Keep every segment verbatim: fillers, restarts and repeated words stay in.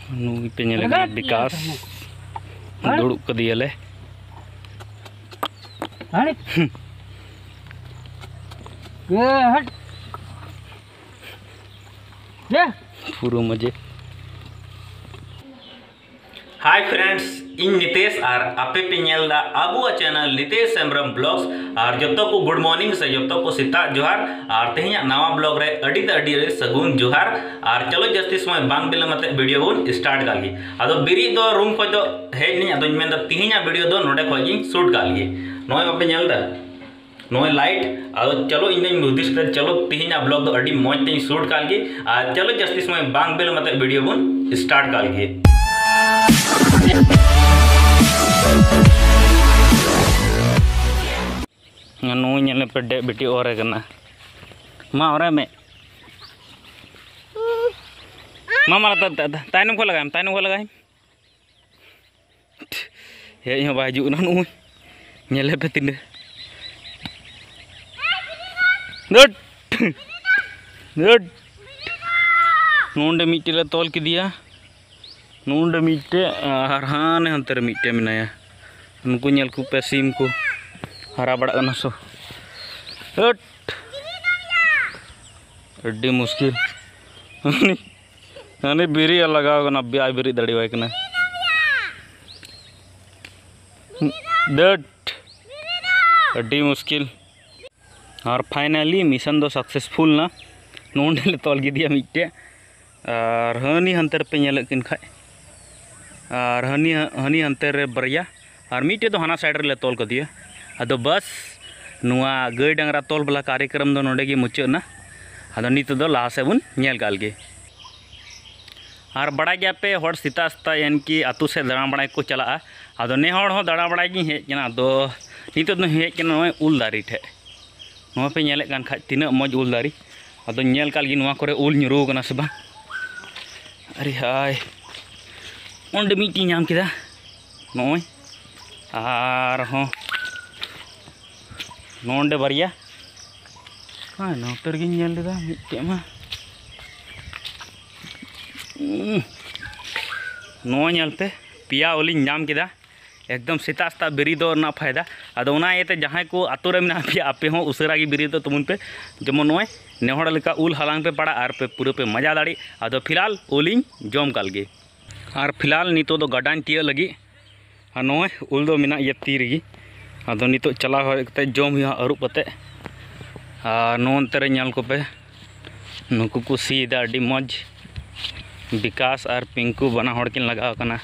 नुई पे नेले विकास दुड़ुब कदियाले पूरा मजे। हाय फ्रेंड्स, इन नितेश और आपे पे नेलदा आबुआ चैनल नितेश हेम्ब्रम ब्लॉग्स और जब तक को गुड मॉर्निंग से जब तक को सीता जोहार और तेहना नवा ब्लॉग रे अड़ी ते अड़ी सगुन जोहार और चलो जस्ती समय बांग बिलमते वीडियो बन स्टार्ट गाली आदो बिरी दो रूम को दो हेज नि आदो मेन द तेहना वीडियो दो नोडे खोजिंग शूट गाली नोय बापे नेलदा नोय लाइट आदो चलो इन मुदिस कर चलो तेहना ब्लॉग दो अड़ी मौज ते शूट गाली और चलो जस्ती समय बांग बिलमते वीडियो बन स्टार्ट गाली। नुई नेले पे डे बेटी और मा और में मा मारा तायनम को लगाम तायनम को लगाम हे हो बाजू ना नुई नेले पे तिन दट दट नोंडे मिट्टे तोल किदिया नोंडे मिट्टे और हाने हंतर मिट्टे मेनाया उनको नेल को पे सीम को हरा बड़ा ना सो हट अड्डी मुश्किल नानी बिरी लगाओ ना ब्याह बिरी दड़ी वाई कना डट अड्डी मुश्किल और फाइनली मिशन दो सक्सेसफुल ना नोंडे ले तोल गिदिया मिट्टे और हनी हंतर पे नेल किन खाय और हनी हनी हंतर रे बरिया और मिट्टे तो हना साइड रे ले तोल कदिया अदो बस नुआ गाय डांगरा तोल बला कार्यक्रम दो नोडे गे मुचाना अदो नित दो लाहा से बन नेल गाल गे और बड़ा गया पे हर सीता सीता यान कि आतु से दाड़ा बड़ा को चला अदो ने हर हो दाड़ा बड़ा गी हेज कना अदो नित दो हेज कना नोय उल दारी ठे नोआ पे नेले कान खा तिना मज उल दारी अदो नेल काल गी नोआ करे उल nyuruw कना से बा अरे हाय ओंडे मिटी नाम किदा नोय आर हो नोंडे बरिया हाँ नौतर गिन नेल लेदा मिट्टे मा नो नेल पे पिया ओलिन नाम किदा एकदम सीता सीता बिरी दो ना फायदा अदो ना येते जहां को आतो रे मेना पिया आपे हो उसरा गी बिरी दो तुमुन पे जेमन नोय नेहड़ लेका उल हलांग पे पड़ा और पे पूरे पे मजा दाड़ी अदो फिलहाल ओलिन जम काल गे और फिलहाल नितो दो गडान तिया लगी और नोय उल दो मेना ये तीर गी अदो नितो चला होते जम हुआ अरुप कते और नोनते नेल को पे नुकु को सीदा अड्डी मज विकास और पिंकू बना हड़ किन लगाव कना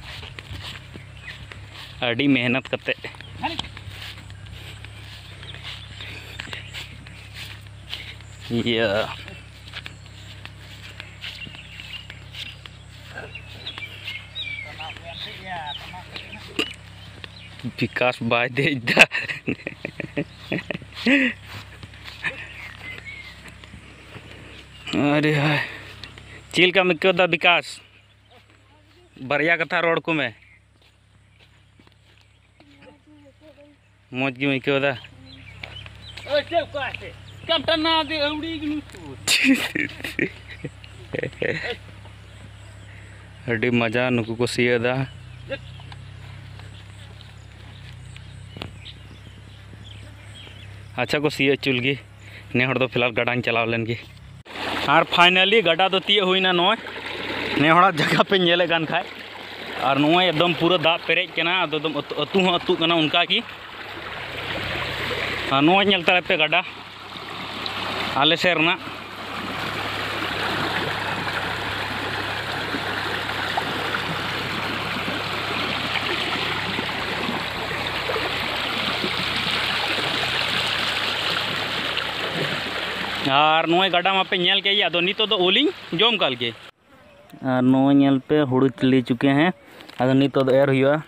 अड्डी मेहनत कते ये विकास बाय दे अरे हाय चील का मिक्यो दा विकास बरिया कथा रोड को में मौज की मिक्यो दा अड्डी मजा नुकु को सिया दा अच्छा को सी चुलगी ने हड़ दो फिलहाल गडान चलाव लेन गे और फाइनली गडा दो तीय हुईना नोय ने हड़ा जगह पे नेले गान खाय और नोय एकदम पूरा दाग पेरेज कना एकदम अतु हो अतु कना उनका की नोय नेलता पे गडा आले सेरना और नोय गडा मा पे नेल के अदो नितो दो ओलिंग जम काल के और नोय नेल पे हुड़ू ले चुके हैं अदो नितो दो एर हुआ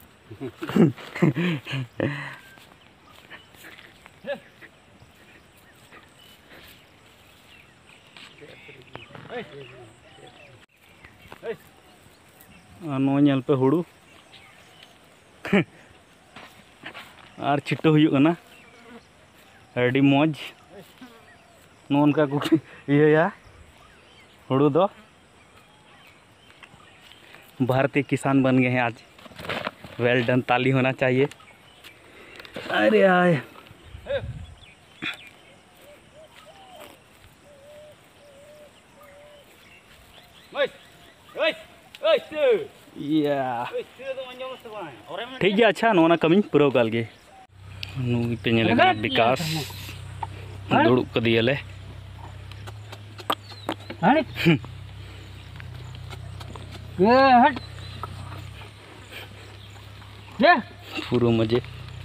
नोय नेल पे हुड़ू और छिटो हुई कना अड़ी मौज नोनका को ये या हुड़ू दो भारतीय किसान बन गए हैं आज। वेल डन, ताली होना चाहिए। अरे आए ठीक है। अच्छा नोना कमी पुरो काल गे नुई पे नेले विकास दुड़ुब कदियले पूरा मजे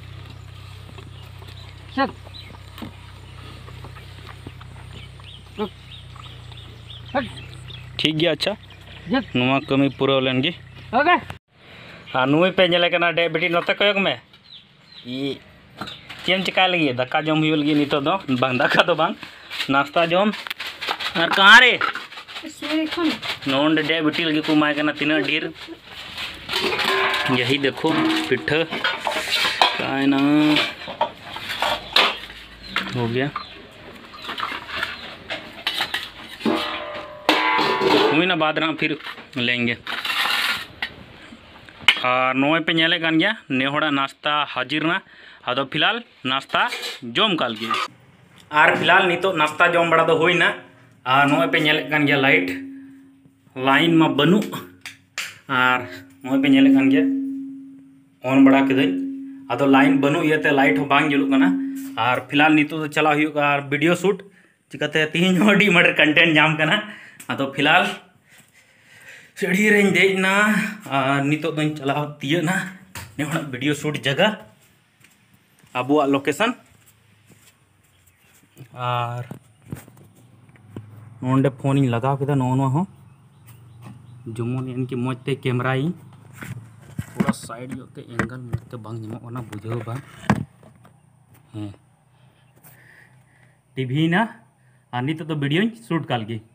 ठीक गया। अच्छा नुआ कमी पूरा लेन गे हाँ नुई पे नेले कना डे बेटी नोते कयक में ई चेम चिका लगी दाका जम हुई लगी नितो दो बांग दाका तो बांग नाश्ता जम और कहाँ रे नोंड डे बेटी लगी को माय कना तीना ढेर यही देखो पिट्ठा काय ना हो गया हुई ना बाद फिर लेंगे। और नोए पे नेले कान गया नेहड़ा नाश्ता हाजिर ना अदो फिलहाल नाश्ता जम काल गया और फिलहाल नितो नाश्ता जम बड़ा दो होइना और नोए पे नेले कान गया लाइट लाइन में बनू और नोए पे नेले कान गया ऑन बड़ा के अदो लाइन बनू ये लाइट हो बांग जलुक कना और फिलहाल नितो तो चला हुई और वीडियो शूट चिकाते तीन अड़ी मटर कंटेंट नाम कना अदो फिलहाल सीढ़ी रें देना नितो दों चला तीयना नेहड़ा वीडियो शूट जगह अबुआ लोकेशन और नोंडे फोन इन लगा के नो नो हो जमन इनकी मजते कैमरा इन पूरा साइड योते एंगल मजते बांग जमोना बुझो बा हैं टीवी ना और नितो तो वीडियो शूट काल गे।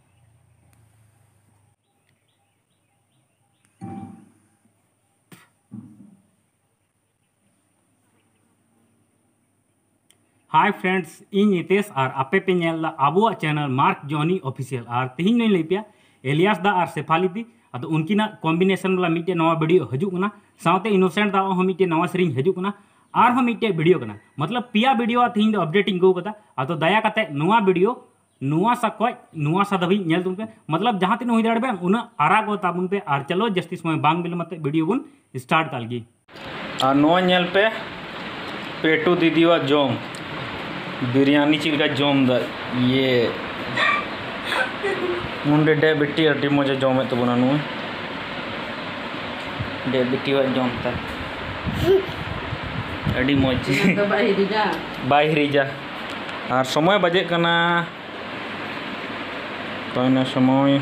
हाय फ्रेंड्स इन नितेश और आपे पे नेल आबुआ चैनल मार्क जॉनी ऑफिशियल और तीन नहीं लैपया एलियास दा और शेफाली दी अतो उनकिना कॉम्बिनेशन वाला मिटे नवा वीडियो हजुकना साथे इनोसेंट दा हो मिटे नवा सेरिंग हजुकना और हो मिटे वीडियो कना मतलब पिया वीडियो तीन दो अपडेटिंग गो कदा अतो दया कते नवा वीडियो नवा सा कोई नवा सा दबी नेल तुम पे मतलब जहां तीन हुई दाड़बे उना आरा गो ताबुन पे और चलो जस्ती समय बांग बिल मते वीडियो बुन स्टार्ट कालगी और नवा नेल पे पेटू दीदीवा जोम बिरयानी चिलका जोम दा ये मुंडे डे बिट्टी अड्डी मजा जोमे तो बना नु डे बिट्टी वा जोमता अड्डी मज बाहिरी जा और समय बजे कना कोइना समय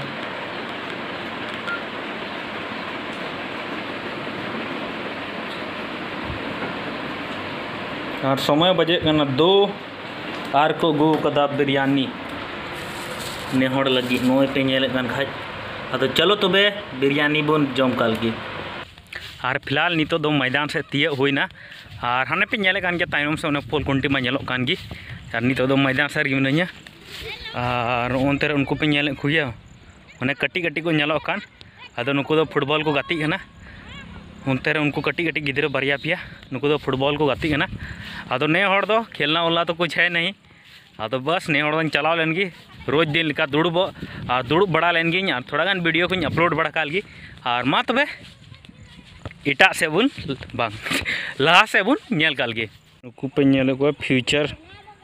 और समय बजे कना दो आर को गो कदा बिरयानी नेहड़ लगी नोए पे नेले कान खाज अतो चलो तबे बिरयानी बन जम काल की और फिलहाल नितो दो मैदान से तिय होइना और हाने पे नेले कान के तायनम से उन्हें पोल कुंटी में नेलो कान की और नितो दो मैदान सर गी मिनया और ओनते उनको पे नेले खुया उन्हें कटी कटी को नेलो कान अतो नुको दो फुटबॉल को गाती कना उनते उनको कटी कटी गिद्रे बारिया पिया नुको दो फुटबॉल को गाती कना अदो ने हड़ दो खेलना वाला तो कुछ है नहीं अदो बस ने हड़ चलाव लेन गी रोज दिन लिका दुड़ब और दुड़ब बड़ा लेन गी और थोड़ा गान वीडियो को अपलोड बड़ा काल गी और मा तबे इटा से बुन बांग लहा से बुन नेल काल गी नुकु पे नेल को फ्यूचर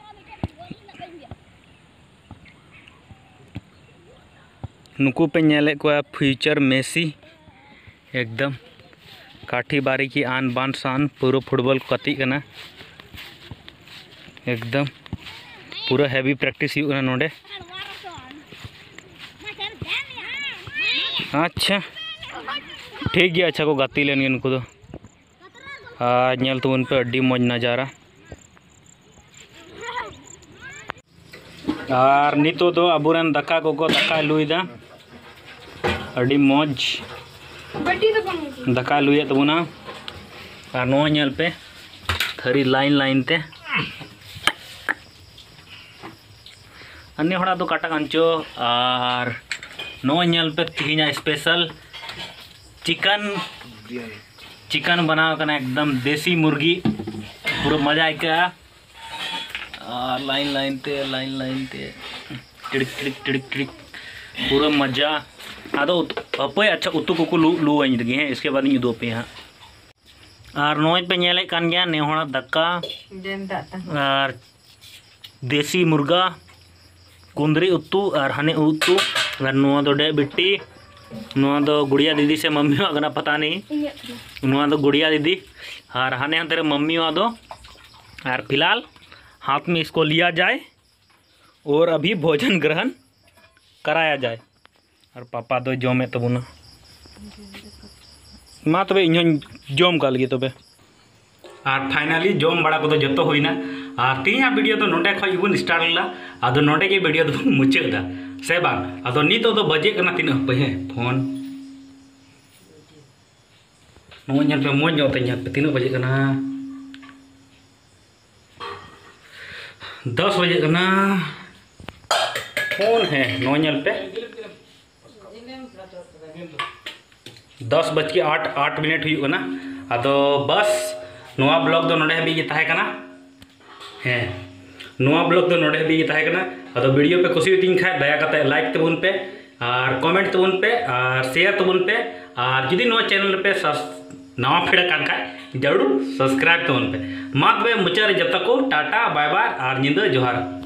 नुकु पे नेल को फ्यूचर मेसी एकदम काठी बारी की आन बान सान पूरा फुटबॉल को कती कना एकदम पूरा हैवी प्रैक्टिस हुआ नोडे अच्छा ठीक है। अच्छा को गाती लेन उनको तो नेल तो उन पे अड्डी मौज नजारा और नितो तो अबुरन दाका को दाका लुईदा अड्डी मौज दाका लुए तबना और नो नेल पे थरी लाइन लाइन ते अन्य हड़ा तो काटा कांचो और नो नेल पे तीना स्पेशल चिकन चिकन बनाओ करना एकदम देसी मुर्गी पूरा मजा आएगा। और लाइन लाइन ते लाइन लाइन ते टिड़िक टिड़िक टिड़िक टिड़िक पूरा मजा। आदो अपोय अच्छा उतु को लू लू आइन लगे हैं, इसके बाद इन दो पे हाँ और नोज पे नेले कान गया नेहोड़ा दक्का और देसी मुर्गा कुंदरी उतु और हने उतु और नुआ दो डे बिट्टी नुआ दो गुड़िया दीदी से मम्मी वागना पता नहीं नुआ दो गुड़िया दीदी और हने हंतरे मम्मी वा दो। और फिलहाल हाथ में इसको लिया जाए और अभी भोजन ग्रहण कराया जाए। और पापा दो जोमे तबुना मा तबे इन जोम का लगे तबे। और फाइनली जोम बड़ा को जो होना और तीन वीडियो तो नोटे खज बन स्टार्ट ला आदो नोटे के वीडियो तो मुचादा से बांग आदो नितो तो बजे करना तीन पे हैं फोन नो ñal पे मोज जोते ñal पे तीन बजे करना दस बजे करना फोन है नो ñal पे दस बज के आठ आठ मिनट हुई ना। आदो बस नोआ ब्लॉग दो नोडे भी ताहे कना है नोआ ब्लॉग दो नोडे भी ताहे कना। आदो वीडियो पे खुशी होती खाए दया करते लाइक तबुन पे और कमेंट तबुन पे और शेयर तबुन पे और जुदी नोआ चैनल पे नवा फेड़ कान खाए जरूर सब्सक्राइब तबुन पे। मा तबे मुचारे जब तक को टाटा बाय बाय और निंदा जोहार।